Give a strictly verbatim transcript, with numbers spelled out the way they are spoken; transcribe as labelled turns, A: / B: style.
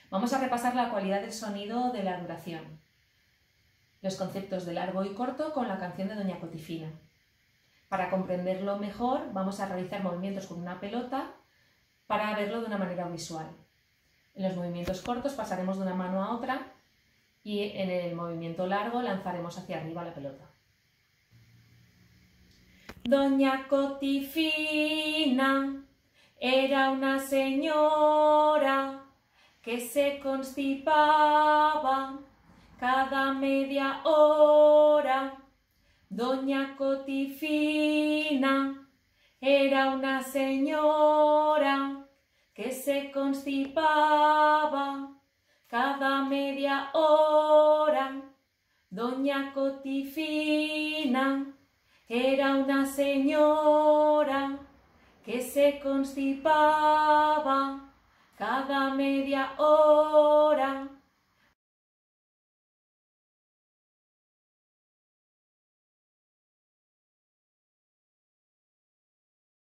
A: Vamos a repasar la cualidad del sonido de la duración, los conceptos de largo y corto con la canción de Doña Cotifina. Para comprenderlo mejor, vamos a realizar movimientos con una pelota para verlo de una manera visual. En los movimientos cortos pasaremos de una mano a otra y en el movimiento largo lanzaremos hacia arriba la pelota. Doña Cotifina era una señora que se constipaba cada media hora. Doña Cotifina era una señora que se constipaba cada media hora. Doña Cotifina era una señora que se constipaba cada media hora.